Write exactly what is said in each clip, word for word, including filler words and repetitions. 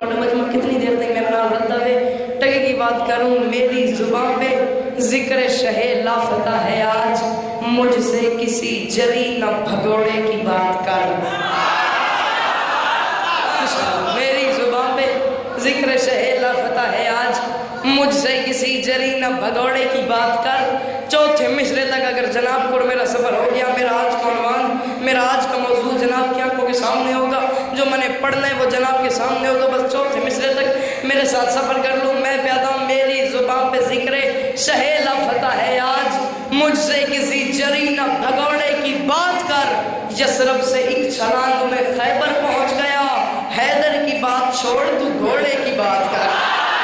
مجمع کتنی دیر تک میرا نام رہتا ہے ٹگے کی بات کروں میری زبان پہ ذکر شہ لافتہ ہے آج مجھ سے کسی جری نہ بھگوڑے کی بات کر میری زبان پہ ذکر شہ لافتہ ہے آج مجھ سے کسی جری نہ بھگوڑے کی بات کر چوتھے مصرے تک اگر جناب کو میرا سفر ہو گیا میرا آج کا عنوان میرا آج کا موضوع جناب کی آنکھوں کے سامنے ہوگا جو میں نے پڑھنا ہے وہ جناب کے سامنے ہوگا بس چوتھے مصرے تک میرے ساتھ سفر کر لوں میں پیادا ہوں میری زبان پہ ذکر شہ لافتہ ہے آج مجھ سے کسی جری نہ بھگوڑے کی بات کر یثرب سے ایک چھلانگ میں خیبر پہنچ گیا حیدر کی بات چھوڑ تو گھوڑے کی بات کر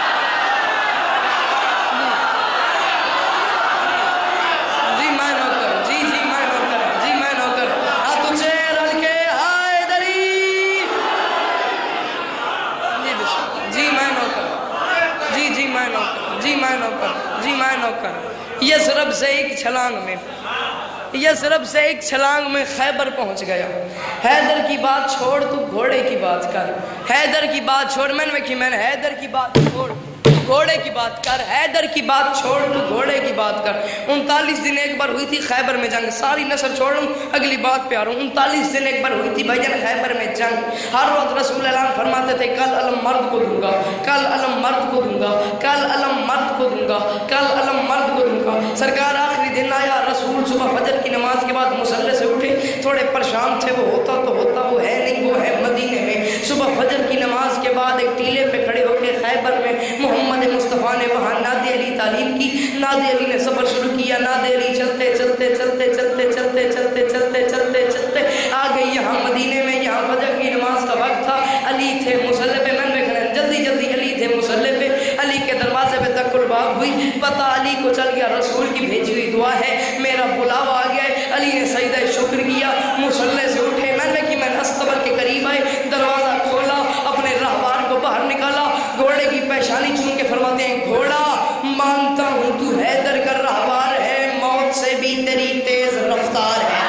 یثرب سے ایک چھلانگ میں یثرب سے ایک چھلانگ میں خیبر پہنچ گیا حیدر کی بات چھوڑ تو گھوڑے کی بات کر حیدر کی بات چھوڑ میں نے میں نے حیدر کی بات چھوڑ گھوڑے کی بات کر حیدر کی بات چھوڑ تو گھوڑے کی بات کر انتالیس دن ایک بار ہوئی تھی خیبر میں جنگ ساری نسل چھوڑوں اگلی بات پہ آ رہا ہوں انتالیس دن ایک بار ہوئی تھی بھائی جان خیبر میں جنگ ہر روز رسول اعلان فرماتے تھے کل علم مرد کو دوں گا کل علم مرد کو دوں گا کل علم مرد کو دوں گا کل علم مرد کو دوں گا سرکار آخری دن آیا رسول صبح فجر کی نماز کے بعد مصلے سے اٹھے تھوڑے پریشان تھے وہ ہوتا تو ہوتا وہ ہے نہیں وہ ہے مدینے میں صبح فجر کی نماز کے بعد ایک ٹیلے پہ کھڑے ہو کے خیبر میں محمد مصطفیٰ نے وہاں نادی علی تعلیم کی نادی علی نے سفر شروع کیا نادی علی چلتے چلتے چلتے چلتے چلتے چلتے چلتے چلتے چلتے آ گئی یہاں مدینے میں یہاں فجر کی نماز کا وقت تھا علی تھے مصلے پہ میں نے جلدی جلدی علی تھے مصلے پہ علی کے دروازے پہ تک الباب ہوئی پتہ علی کو چل گیا رسول کی بھیجی ہوئی دعا ہے میرا بلاوا آ گیا ہے علی نے سجدہ شکر کیا مصلے سے اٹھے میں نے کہ میں استبر کے قریب آئے دروازہ کھولا اپنے راہوار کو باہر نکالا گھوڑے کی پیشانی چون کے فرماتے ہیں گھوڑا مانتا ہوں تو حیدر کا راہوار ہے موت سے بھی تیری تیز رفتار ہے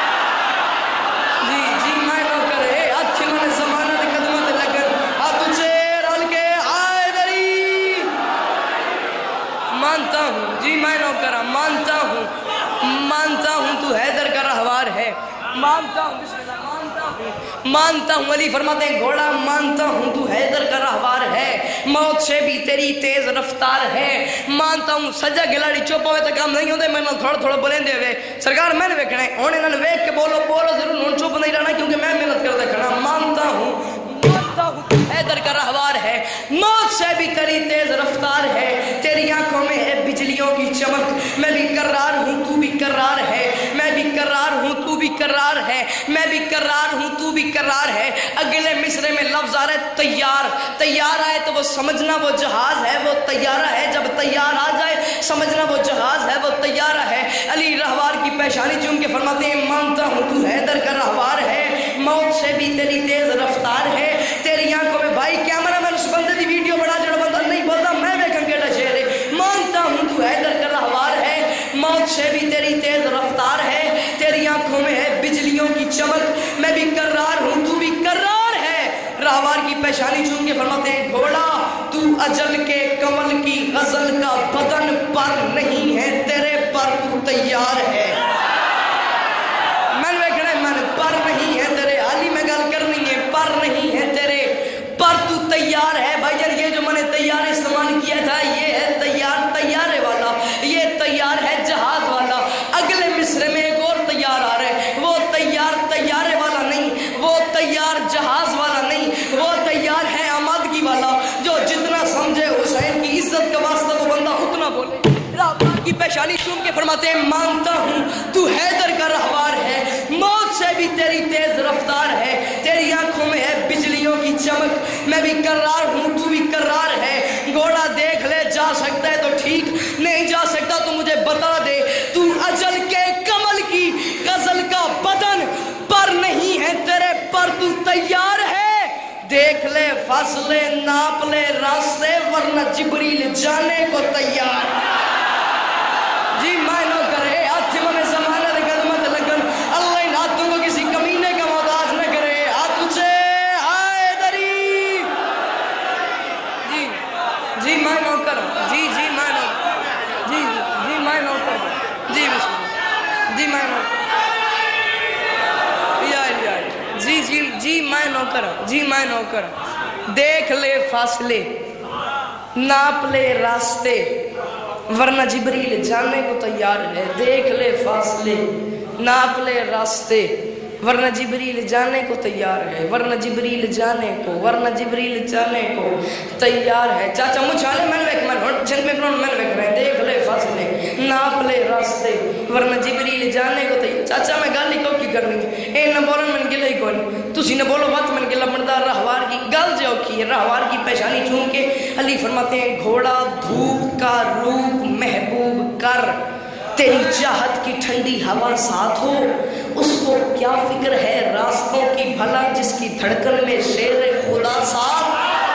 جی جی میں نہ کرے اچھے میں زمانہ قدمت لگن ہاتھ چیر ہل کے حیدری مانتا ہوں جی میں نہ کرا مانتا ہوں مانتا ہوں تو حیدر کا راہوار ہے مانتا ہوں مانتا ہوں علی فرماتے ہیں گھوڑا مانتا ہوں تو حیدر کا راہوار ہے موت سے بھی تیری تیز رفتار ہے مانتا ہوں سجا گلاڑی چوپا ہوئے تک کام نہیں ہوتے میں تھوڑا تھوڑا بولیں دے ہوئے سرکار میں نے ویکھنا ہے انہیں انہوں نے ویک کے بولو بولو ضرور انہوں چوپ نہیں رہنا کیونکہ میں محنت کر دیکھنا مانتا ہوں مانتا ہوں حیدر کا راہوار ہے موت سے بھی تیری تیز رفتار ہے تیری آنکھوں میں ہے بجلیوں کی چمک میں بھی کرار ہوں تو بھی کرار ہے میں بھی کرار ہوں تو بھی کرار ہے میں بھی کرار ہوں تو بھی کرار ہے اگلے مصرے میں لفظ آ رہا ہے تیار تیار آئے تو وہ سمجھنا وہ جہاز ہے وہ تیارہ ہے جب تیار آ جائے سمجھنا وہ جہاز ہے وہ تیارہ ہے علی راہوار کی پیشانی چون کے فرماتے ہیں مانتا ہوں تو حیدر کا راہوار ہے موت سے بھی تیری تیز رفتار ہے تیری آنکھوں میں بھائی کیمرہ میں اس بندے دی ویڈیو بڑا جڑا بندہ نہیں بولتا میں دیکھیں کیڑا شعر ہے مانتا ہوں تو حیدر کا راہوار ہے موت سے بھی تیری تیز رفتار ہے تیری آنکھوں میں ہے بجلیوں کی چمک میں بھی کرار ہوں تو بھی کرار ہے راہوار کی پیشانی چون کے فرماتے ہیں گھوڑا تو اجل کے کمل کی غزل کا بدن پر نہیں ہے تیرے پر تو تیار ہے میں نے ویکھنا ہے میں پر نہیں ہے تیرے علی میں گل کرنی ہے پر نہیں ہے تیرے پر تو تیار ہے بھائی جان یہ جو میں نے تیار استعمال کیا تھا یہ ہے تیار تیارے والا یہ تیار ہے جہاز والا اگلے مصرے میں ایک اور تیار آ رہا ہے وہ تیار تیارے والا نہیں وہ تیار جہاز والا نہیں وہ تیار ہے آمادگی والا جو جتنا سمجھے حسین کی عزت کا واسطہ وہ بندہ اتنا بولے راہوار کی پیشانی چوم کے فرماتے ہیں مانتا ہوں تو حیدر کا راہوار ہے موت سے بھی تیری تیز رفتار ہے تیری آنکھوں میں ہے بجلیوں کی چمک میں بھی کرار ہوں تو بھی کرار ہے گھوڑا دیکھ لے جا سکتا ہے تو ٹھیک نہیں جا سکتا تو مجھے بتا دے تو اجل کے کمل کی غزل کا بدن پر نہیں ہے تیرے پر تو تیار ہے دیکھ لے فاصلے ناپ لے راستے ورنہ جبریل جانے کو تیار جی میں نہ کرے ہاتھ میں زمانہ دے قدمت لگن اللہ ان ہاتھوں کو کسی کمینے کا محتاج نہ کرے ہاتھ اچھے حیدری جی میں نوکر ہوں، جی جی میں نوکر، جی جی میں نوکر ہوں، جی بسم اللہ، جی میں نوکر، یا یا جی جی جی میں نوکر ہوں، جی میں نوکر ہوں۔ دیکھ لے فاصلے، ناپ لے راستے، ورنہ جبریل جانے کو تیار ہے۔ دیکھ لے فاصلے، ناپ لے راستے، ورنہ جبریل جانے کو تیار ہے، ورنہ جبریل جانے کو ورنہ جبریل جانے کو تیار ہے۔ چاچا مجھالے میں نے ایک من جن میں پرون میں نے ایک رہے، دیکھ لے فاصلے، ناپ لے راستے، ورنہ جبریل جانے کو تیار۔ چاچا میں گالی کو کی کرنی ہے، اے نہ بولن میں گلے ہی کوئی، تسی نہ بولو بات میں گلہ بندہ رہوار کی گل جو کی ہے، رہوار کی پیشانی چون کے علی فرماتے ہیں گھوڑا دھوپ کا روپ محبوب کر، تیری چاہت کی ٹھنڈی ہوا ساتھ ہو، اس کو کیا فکر ہے راستوں کی بھلا جس کی دھڑکن میں شیر خدا ساتھ۔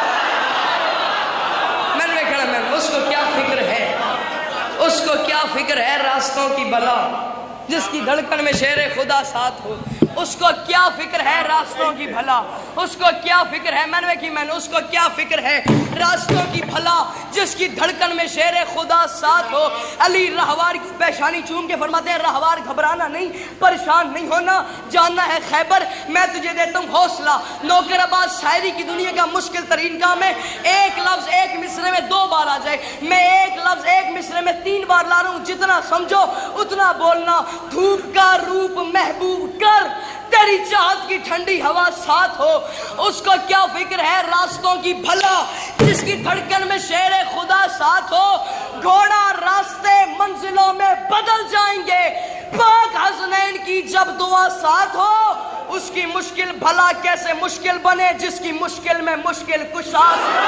میں نے کہا میں اس کو کیا فکر ہے، اس کو کیا فکر ہے راستوں کی بھلا جس کی دھڑکن میں شیر خدا ساتھ ہو، اس کو کیا فکر ہے راستوں کی بھلا، اس کو کیا فکر ہے، میں نے کی میں نے اس کو کیا فکر ہے راستوں کی بھلا جس کی دھڑکن میں شیر خدا ساتھ ہو۔ علی رہوار کی پیشانی چوم کے فرماتے ہیں رہوار گھبرانا نہیں، پریشان نہیں ہونا، جاننا ہے خیبر میں تجھے دیتا ہوں حوصلہ۔ نوکر عباس شاعری کی دنیا کا مشکل ترین کام ہے، ایک لفظ ایک مصرے میں دو بار آ جائے، میں ایک لفظ ایک مصرے میں تین بار لا رہا ہوں، جتنا سمجھو اتنا بولنا۔ دھوپ کا روپ محبوب کر، تیری چاہت کی ٹھنڈی ہوا ساتھ ہو، اس کو کیا فکر ہے راستوں کی بھلا جس کی دھڑکن میں شیر خدا ساتھ ہو۔ گھوڑا راستے منزلوں میں بدل جائیں گے، پاک حسنین کی جب دعا ساتھ ہو، اس کی مشکل بھلا کیسے مشکل بنے جس کی مشکل میں مشکل کشا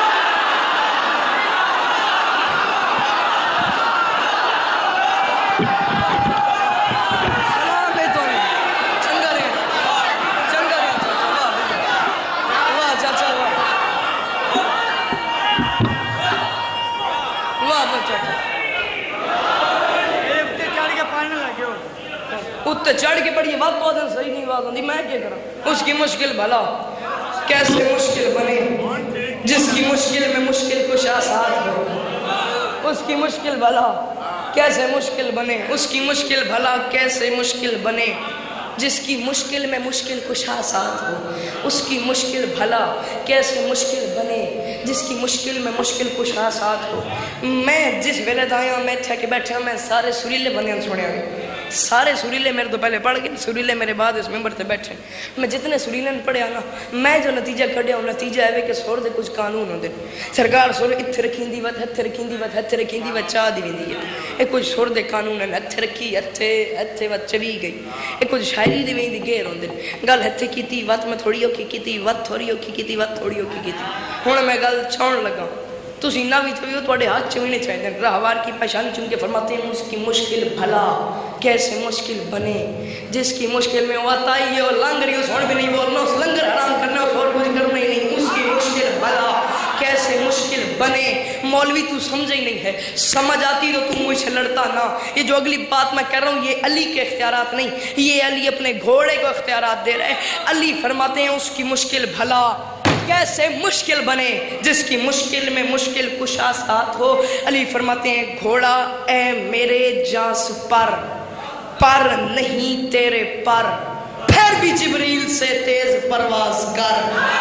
اتنے چڑھ کے پڑھیے وقت بہت صحیح نہیں بات ہوتی، میں کیا کروں۔ اس کی مشکل بھلا کیسے مشکل بنے جس کی مشکل میں مشکل کشا ساتھ ہو، اس کی مشکل بھلا کیسے مشکل بنے، اس کی مشکل بھلا کیسے مشکل بنے جس کی مشکل میں مشکل کشا ساتھ ہو، اس کی مشکل بھلا کیسے مشکل بنے جس کی مشکل میں مشکل کشا ساتھ ہو۔ میں جس ویلے دایا میں تھے کہ بیٹھا میں سارے سریلے بندیاں سنیا گئے، سارے سریلے میرے تو پہلے پڑھ گئے، سریلے میرے بعد اس ممبر سے بیٹھے، میں جتنے سریلے نے پڑھیا نا میں جو نتیجہ کھڑیا ہوں نتیجہ ہے کہ سور دے کچھ قانون ہوندے سرکار سور اتھے رکھیں دی وقت ہتھے رکھیں دی وقت ہتھے رکھیں دی وقت چاہ دی ویندی ہے، یہ کچھ سور دے قانون ہیں ہتھے رکھی ہتھے ہتھے وقت چوی گئی، یہ کچھ شاعری دی ویندی گیر ہوندے گل ہتھے کیتی وقت میں تھوڑی اوکی کیتی وقت تھوڑی اوکی کیتی وقت تھوڑی اوکی کیتی، ہن میں گل چھوڑ لگا تسی نہ بھی چھوئی ہو تواڈے ہاتھ چوینے چاہیے۔ راہوار کی پہچان چون کے فرماتے ہیں اس کی مشکل بھلا کیسے مشکل بنے جس کی مشکل میں وہ آتا ہی ہے اور لنگر ہی اس ہونے بھی نہیں بولنا، اس لنگر حرام کرنا اس اور کچھ کرنا ہی نہیں، اس کی مشکل بھلا کیسے مشکل بنے۔ مولوی تو سمجھے ہی نہیں ہے، سمجھ آتی تو تم مجھ سے لڑتا نہ۔ یہ جو اگلی بات میں کر رہا ہوں یہ علی کے اختیارات نہیں، یہ علی اپنے گھوڑے کو اختیارات دے رہے ہیں۔ علی فرماتے ہیں اس کی مشکل بھلا کیسے مشکل بنے جس کی مشکل میں مشکل کشا ساتھ ہو۔ علی فرماتے ہیں گھوڑا اے میرے جانس پر پر نہیں تیرے پر، پھر بھی جبریل سے تیز پرواز کر۔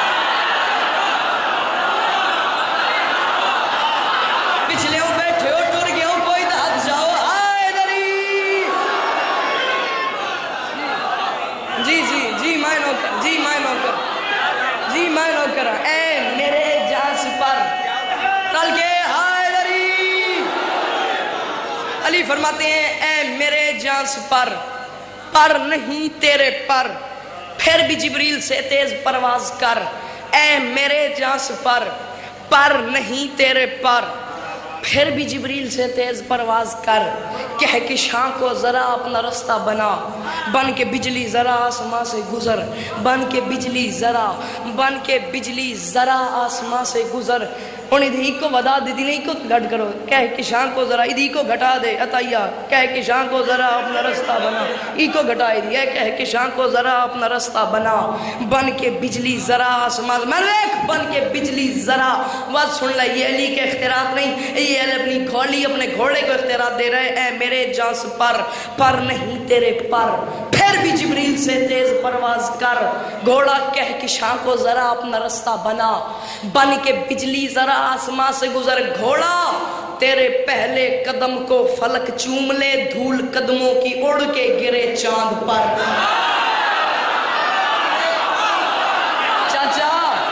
پچھلے ہوں بیٹھے ہو ٹر گئے ہوں کوئی دہت جاؤ آئے دری۔ جی جی جی میں نوکر جی میں نوکر جی میں نوکر اے میرے جانس پر تل کے ہائے دری۔ علی فرماتے ہیں اے میرے جانس پر پر نہیں تیرے پر، پھر بھی جبریل سے تیز پرواز کر۔ اے میرے جانس پر پر نہیں تیرے پر، پھر بھی جبریل سے تیز پرواز کر۔ کہکشاں کو ذرا اپنا رستہ بنا، بن کے بجلی ذرا آسماں سے گزر، بن کے بجلی ذرا بن کے بجلی ذرا آسماں سے گزر۔ انہیں ادھی کو ودا دی دی نہیں کو گھٹ کرو، کہکشاں کو ذرا ادھی کو گھٹا دے عطیہ، کہکشاں کو ذرا اپنا رستہ بنا، ای کو گھٹائے دیا کہکشاں کو ذرا اپنا رستہ بنا، بن کے بجلی ذرا آسمان میں ایک بن کے بجلی ذرا۔ بات سن لے، یہ علی کے اختیارات نہیں، یہ علی اپنی گھوڑی اپنے گھوڑے کو اختیارات دے رہے، اے میرے جانس پر پر نہیں تیرے پر، پھر بھی جبریل سے تیز پرواز کر، گھوڑا کہکشاں کو ذرا اپنا رستہ بنا، بن کے بجلی ذرا آسمان سے گزر، گھوڑا تیرے پہلے قدم کو فلک چوم لے، دھول قدموں کی اڑ کے گرے چاند پر۔ چاچا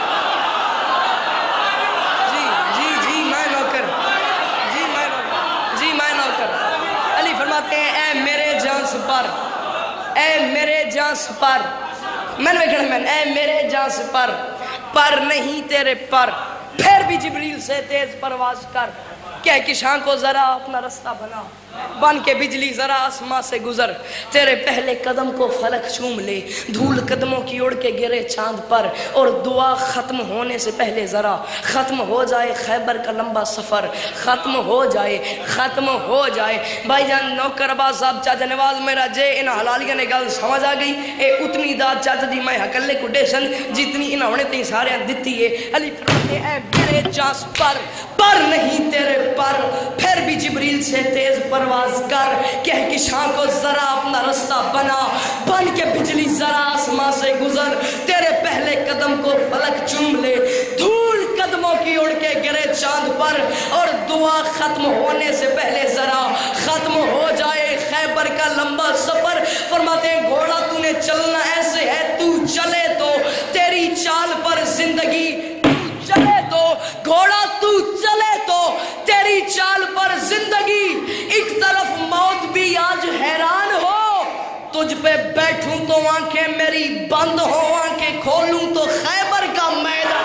جی جی جی میں نوکر جی میں نوکر جی میں نوکر علی فرماتے ہیں اے میرے جانس پر، اے میرے جانس پر، میں نے کہا میں اے میرے جانس پر پر نہیں تیرے پر، پھر بھی جبریل سے تیز پرواز کر، کہکشاں کو ذرا اپنا رستہ بنا، بن کے بجلی ذرا آسمان سے گزر، تیرے پہلے قدم کو فلک چوم لے، دھول قدموں کی اڑ کے گرے چاند پر، اور دعا ختم ہونے سے پہلے ذرا ختم ہو جائے خیبر کا لمبا سفر، ختم ہو جائے ختم ہو جائے۔ بھائی جان نوکر عباس صاحب چاچا نواز میرا جے ان حلالیہ نے گل سمجھ آ گئی، اے اتنی داد چاچا جی میں حکلے کو ڈیسن جتنی انہوں نے تین سارے دیتی ہے۔ علی فرماتے اے میرے جانس پر پر نہیں تیرے پر، پھر بھی جبریل سے تیز پرواز کر، کہکشاں کو ذرا اپنا رستہ بنا، بن کے بجلی ذرا آسمان سے گزر، تیرے پہلے قدم کو فلک چوم لے، دھول قدموں کی اڑ کے گرے چاند پر، اور دعا ختم ہونے سے پہلے ذرا ختم ہو جائے خیبر کا لمبا سفر۔ فرماتے ہیں گھوڑا تو نے چلنا ایسے ہے، تو چلے تو تیری چال پر زندگی، چلے تو گھوڑا تو چلے تو تیری چال پر زندگی، ایک طرف موت بھی آج حیران ہو، تجھ پہ بیٹھوں تو آنکھیں میری بند ہو، آنکھیں کھولوں تو خیبر کا میدان۔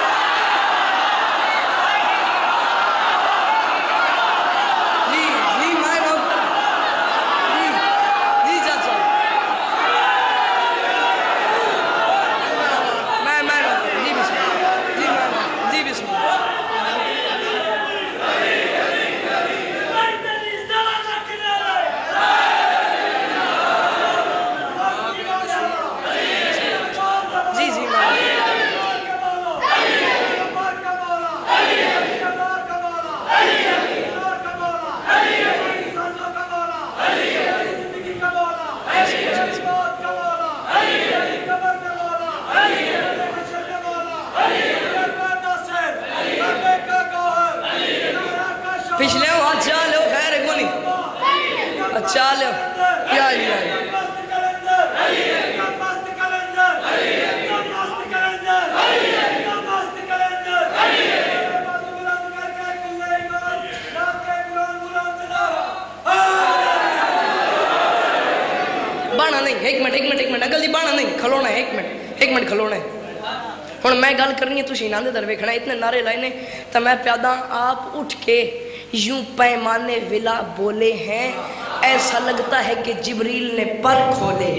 جی جی میں نوکر جی جی چاچا میں میں نوکر جی بسم اللہ جی میں جی بسم اللہ پچھلے ہوں ہاتھ چاہ لو خیر ہے کونی اچھا لو یا یا بانا نہیں، ایک منٹ ایک منٹ ایک منٹ اگل دی بانا نہیں، کھلونا ہے ایک منٹ ایک منٹ کھلونا ہے۔ ہوں میں گل کرنی ہے تسی ناندے در ویکھنا اتنے نعرے لائے نے تو میں پیادا آپ اٹھ کے یوں پیمانے ولا بولے ہیں، ایسا لگتا ہے کہ جبریل نے پر کھولے۔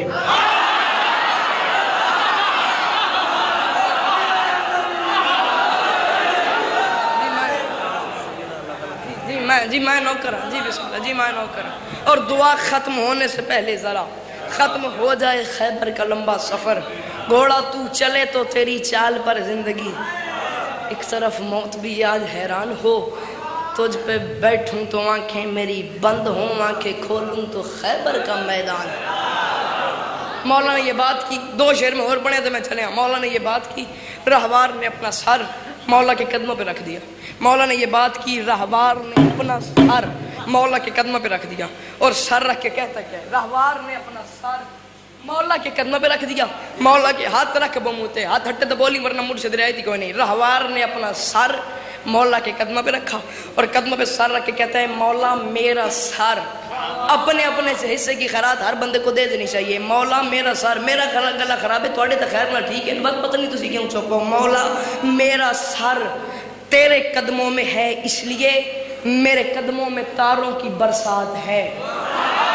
جی میں جی میں نوکر ہوں جی بسم اللہ جی میں نوکر ہوں، اور دعا ختم ہونے سے پہلے ذرا ختم ہو جائے خیبر کا لمبا سفر، گھوڑا تو چلے تو تیری چال پر زندگی، ایک طرف موت بھی آج حیران ہو، تجھ پہ بیٹھوں تو آنکھیں میری بند ہوں، آنکھیں کھولوں تو خیبر کا میدان۔ مولا نے یہ بات کی، دو شعر میں اور پڑھے تو میں چلے ہوں۔ مولا نے یہ بات کی، رہوار نے اپنا سر مولا کے قدموں پہ رکھ دیا۔ مولا نے یہ بات کی، رہوار نے اپنا سر مولا کے قدموں پہ رکھ دیا، اور سر رکھ کے کہتا کیا ہے، رہوار نے اپنا سر مولا کے قدموں پہ رکھ دیا، مولا کے ہاتھ رکھ بموتے، ہاتھ ہٹے تو بولی ورنہ مجھ سے درائے تھی کوئی نہیں۔ رہوار نے اپنا سر مولا کے قدموں پہ رکھا، اور قدموں پہ سر رکھ کے کہتا ہے مولا میرا سر، اپنے اپنے سے حصے کی خیرات ہر بندے کو دے دینی چاہیے۔ مولا میرا سر، میرا گلا خراب ہے تھوڑے تو خیر نہ ٹھیک ہے، بس پتہ نہیں تسی کیوں چوکو۔ مولا میرا سر تیرے قدموں میں ہے، اس لیے میرے قدموں میں تاروں کی برسات ہے۔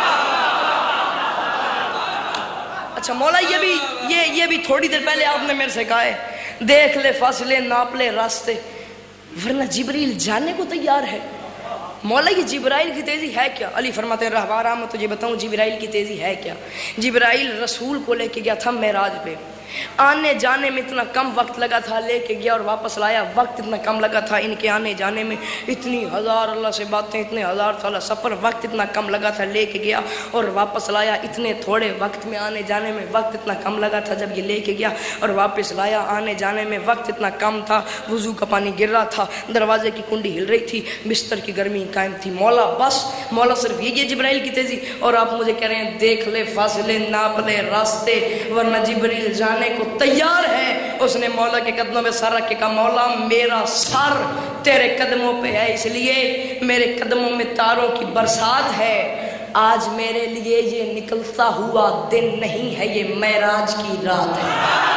اچھا مولا یہ بھی یہ یہ بھی تھوڑی دیر پہلے آپ نے میرے سے کہا ہے دیکھ لے فاصلے ناپ لے راستے ورنہ جبریل جانے کو تیار ہے. مولا یہ جبرائیل کی تیزی ہے کیا؟ علی فرماتے ہیں رہبارا میں تجھے بتاؤں جبرائیل کی تیزی ہے کیا. جبرائیل رسول کو لے کے گیا تھا معراج پہ, آنے جانے میں اتنا کم وقت لگا تھا, لے کے گیا اور واپس لایا, وقت اتنا کم لگا تھا ان کے آنے جانے میں, اتنی ہزار اللہ سے باتیں, اتنے ہزار سالہ سفر, وقت اتنا کم لگا تھا, لے کے گیا اور واپس لایا, اتنے تھوڑے وقت میں آنے جانے میں وقت اتنا کم لگا تھا, جب یہ لے کے گیا اور واپس لایا آنے جانے میں وقت اتنا کم تھا, وضو کا پانی گر رہا تھا, دروازے کی کنڈی ہل رہی تھی, بستر کی گرمی قائم تھی. مولا بس مولا صرف یہ یہ جبرائیل کی تیزی, اور آپ مجھے کہہ رہے ہیں دیکھ لے فاصلے ناپ لے راستے ورنہ جبریل جانے کو تیار ہے. اس نے مولا کے قدموں میں سر رکھ کے کہا مولا میرا سر تیرے قدموں پہ ہے, اس لیے میرے قدموں میں تاروں کی برسات ہے. آج میرے لیے یہ نکلتا ہوا دن نہیں ہے, یہ معراج کی رات ہے.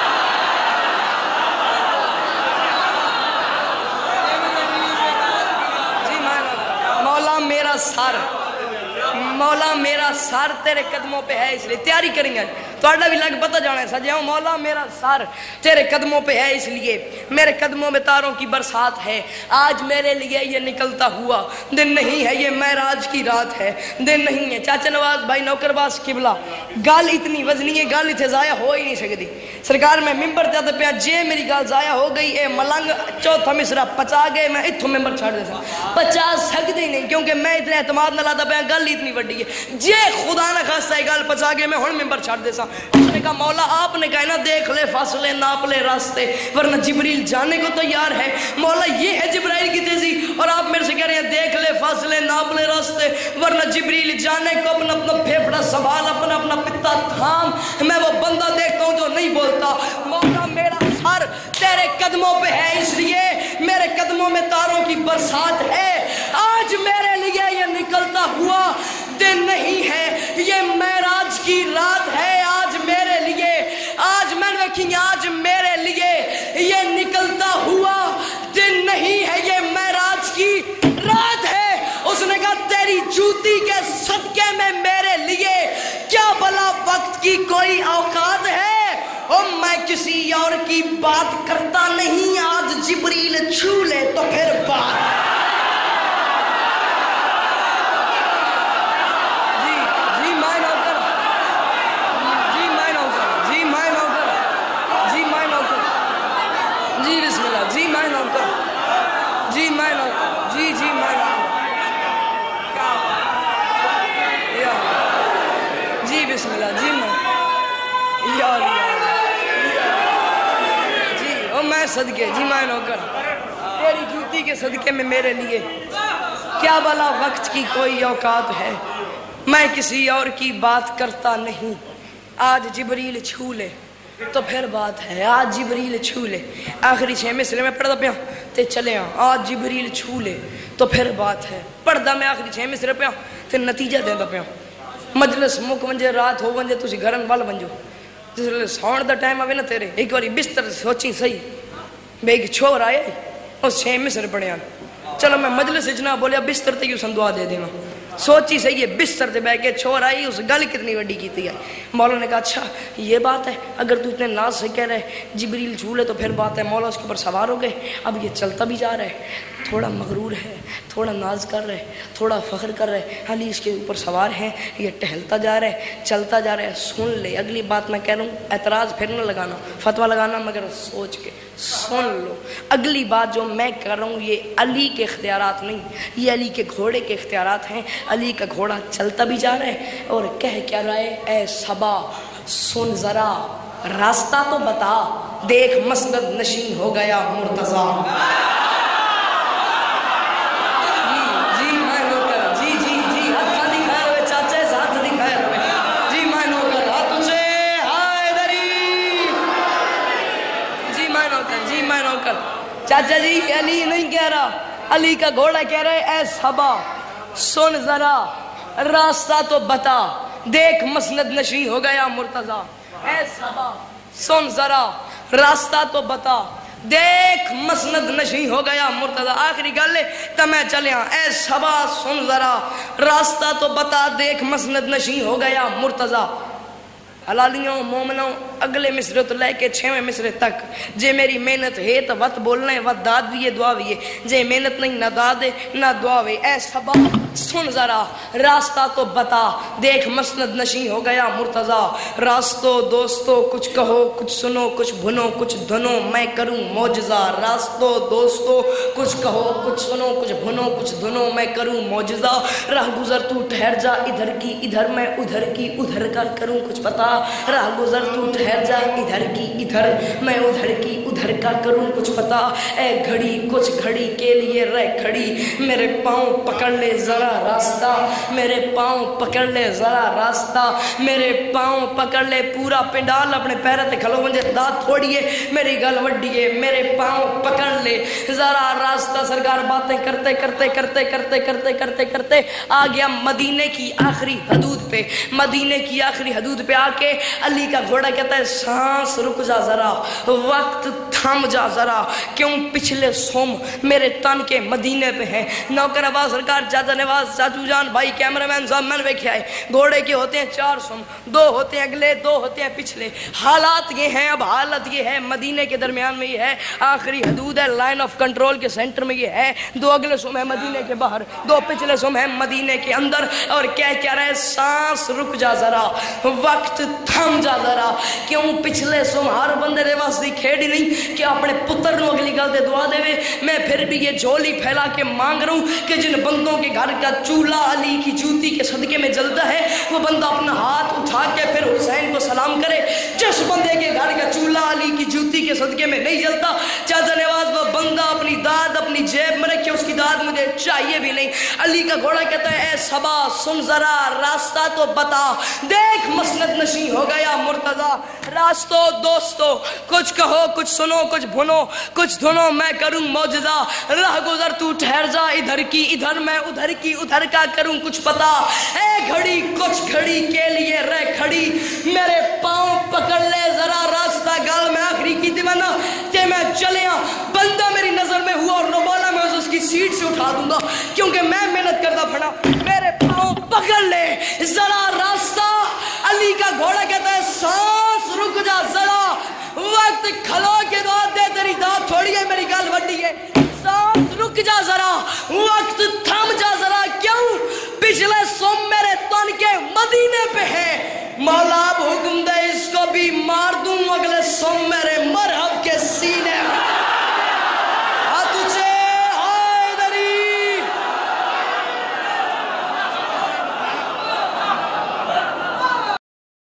جی مولا میرا سر مولا میرا سر تیرے قدموں پہ ہے, اس لیے تیاری کریں گے تو بھی لگ پتہ جانا ہے سجاؤں. مولا میرا سر تیرے قدموں پہ ہے, اس لیے میرے قدموں میں تاروں کی برسات ہے. آج میرے لیے یہ نکلتا ہوا دن نہیں ہے, یہ معراج کی رات ہے, دن نہیں ہے. چاچا نواز بھائی نوکر باز قبلہ گال اتنی وزنی ہے, گال اتنے ضائع ہو ہی نہیں سکتی. سرکار میں ممبر جاتے پہ جے میری گال ضائع ہو گئی اے ملنگ چوتھا مصرا پچا گئے, میں اتھوں ممبر چھاڑ دیتا پچا سکتے ہی نہیں, کیونکہ میں اتنے اعتماد نہ لاتا پہ گل اتنی وڈی ہے. جے خدا نہ خاصتا ہے گال پچا گئے میں ہن ممبر چھاڑ دیتا. اس نے کہا مولا آپ نے کہا نا دیکھ لے فاصلے ناپ لے راستے ورنہ جبریل جانے کو تیار ہے. مولا یہ ہے جبرائیل کی تیزی, اور آپ میرے سے کہہ رہے ہیں دیکھ لے فاصلے ناپ لے راستے ورنہ جبریل جانے کو. اپنا اپنا پھیپڑا سنبھال, اپنا اپنا پتا تھام, میں وہ بندہ دیکھتا ہوں جو نہیں بولتا. مولا میرا سر تیرے قدموں پہ ہے, اس لیے میرے قدموں میں تاروں کی برسات ہے. آج میرے لیے یہ نکلتا ہوا دن نہیں ہے, یہ معراج کی رات ہے. آج میرے لیے آج میں نے دیکھی آج میرے لیے یہ نکلتا ہوا دن نہیں ہے, یہ معراج کی رات ہے. اس نے کہا تیری جوتی کے صدقے میں میرے لیے کیا بلا وقت کی کوئی اوقات ہے, اور میں کسی اور کی بات کرتا نہیں. آج جبریل چھو لے تو پھر بات. جی میں نوکر, جی میں نوکر, جی جی میں جی بسم اللہ, جی میں یار جی او میں صدقے, جی میں نوکر تیری جوتی کے صدقے میں میرے لیے کیا بلا وقت کی کوئی اوقات ہے, میں کسی اور کی بات کرتا نہیں. آج جبریل چھو لے تو پھر بات ہے, آج جبریل چھو لے. آخری چھ مصرے میں پڑھتا پیا تے چلے ہاں, آج جبریل چھو لے تو پھر بات ہے. پڑھتا میں آخری چھ مصرے پیا تے نتیجہ دینا پیا. مجلس مک ونجے رات ہو ونجے تسی گھرن وال ونجو, جس سون دا ٹائم آوے نا تیرے ایک باری بستر سوچی صحیح بے ایک چھوڑ آئے اس چھ مصرے پڑھے آن. چلو میں مجلس اجنا بولیا بستر تے یوں سندعا دے دینا, سوچی صحیح ہے بستر تے بیٹھ کے چھوڑ آئی, اس گل کتنی وڈی کیتی ہے. مولا نے کہا اچھا یہ بات ہے, اگر تو اتنے ناز سے کہہ رہے جبریل جھولے تو پھر بات ہے. مولا اس کے اوپر سوار ہو گئے, اب یہ چلتا بھی جا رہا ہے, تھوڑا مغرور ہے, تھوڑا ناز کر رہے, تھوڑا فخر کر رہے, علی اس کے اوپر سوار ہیں, یہ ٹہلتا جا رہا ہے, چلتا جا رہا ہے. سن لے اگلی بات میں کہہ رہا ہوں, اعتراض پھر نہ لگانا, فتویٰ لگانا, مگر سوچ کے سن لو. اگلی بات جو میں کر رہا ہوں یہ علی کے اختیارات نہیں, یہ علی کے گھوڑے کے اختیارات ہیں. علی کا گھوڑا چلتا بھی جا رہا ہے اور کہہ کیا رہا ہے, اے صبا سن ذرا راستہ تو بتا, دیکھ مسند نشین ہو گیا مرتضیٰ. چاچا جی علی نہیں کہہ رہا, علی کا گھوڑا کہہ رہے اے صبا سن ذرا راستہ تو بتا, دیکھ مسند نشین ہو گیا مرتضیٰ. اے صبا سن ذرا راستہ تو بتا, دیکھ مسند نشین ہو گیا مرتضیٰ. آخری گل ہے تو میں چلیا, اے صبا سن ذرا راستہ تو بتا, دیکھ مسند نشین ہو گیا مرتضیٰ. हलालियों मोमनों अगले मिसरे तो लैके छेवें मिसरे तक जे मेरी मेहनत है तो वत बोलना है वत दाद भी है दुआ भी है जे मेहनत नहीं ना दाद है ना दुआ है ऐ सबा सुन जरा रास्ता तो बता देख मसनद नशी हो गया मुर्तजा रास्तों दोस्तों कुछ कहो कुछ सुनो कुछ भुनो कुछ धुनो मैं करूं मौजजा रास्तों दोस्तों कुछ कहो कुछ सुनो कुछ भुनो कुछ धुनो मैं करूं मौजजा राह गुजर तू ठहर जा इधर की इधर मैं उधर की उधर का करूं कुछ पता राह गुजर तू ठहर जा इधर की इधर मैं उधर की उधर का करूं कुछ पता ए घड़ी कुछ घड़ी के लिए रह खड़ी मेरे पाँव पकड़ ले जरा रास्ता मेरे पाँव पकड़ ले जरा रास्ता मेरे पाँव पकड़ ले पूरा पिंडाल अपने पैर ते खलो मुझे दांत थोड़िए मेरी गल वड्डिए मेरे पाँव पकड़ ले जरा रास्ता सरकार बातें करते करते करते करते करते करते करते आ गया मदीने की आखिरी हदूद पे मदीने की आखिरी हदूद पे आके अली का घोड़ा कहता है सांस रुक जा जरा वक्त थम जा जरा क्यों पिछले सोम मेरे तन के मदीने पे है नौकर आवाज सरकार चाचा नवाज चाचू जान भाई कैमरामैन साहब मैंने वेख्या है घोड़े के होते हैं चार सोम दो होते हैं अगले दो होते हैं पिछले हालात ये हैं अब हालत ये है मदीने के दरमियान में ये है आखिरी हदूद है लाइन ऑफ कंट्रोल के सेंटर में ये है दो अगले सोम है मदीने के बाहर दो पिछले सोम है मदीने के अंदर और क्या क्या रहे सांस रुक जा जरा वक्त थम जा जरा क्यों पिछले सोम हर बंदे दे वास्ते खेड़ी नहीं कि अपने पुत्र नु अगली गल दे दुआ देवे मैं फिर भी ये झोली फैला के मांग रहा हूं कि जिन बंदों के घर का चूल्हा अली की जूती के सदके में जलता है वो बंदा अपना हाथ उठा के फिर हुसैन को सलाम करे जिस बंदे के घर का चूल्हा अली की जूती के सदके में नहीं जलता चाचा नवाज वो बंदा अपनी दाद अपनी जेब में रखे उसकी दाद मुझे चाहिए भी नहीं अली का घोड़ा कहता है ए सबा सुन जरा रास्ता तो बता देख मसनद नशी हो गया मुर्तजा रास्तों दोस्तों कुछ कहो कुछ सुनो कुछ भुनो कुछ धुनो मैं करूं मौजजा राह गुजर तू ठहर जा इधर की इधर मैं उधर की उधर का करूं कुछ पता ए घड़ी कुछ घड़ी के लिए रह खड़ी मेरे पाँव पकड़ ले जरा रास्ता गाल में आखिरी की दीवाना कि मैं चले बंदा मेरी नजर में हुआ और नवाला मैं उसकी सीट से उठा दूंगा क्योंकि मैं मेहनत करता फड़ा मेरे पाँव पकड़ ले जरा रास्ता अली का घोड़ा कहता है सांस रुक जा जरा वक्त खलो के दांत दे तेरी दांत थोड़ी है मेरी गाल वड्डी है सांस रुक जा जरा वक्त थम जा जरा क्यों पिछले सोम मेरे तन के मदीने पे है मौला हुक्म दे इसको भी मार दूं अगले सोम मेरे मर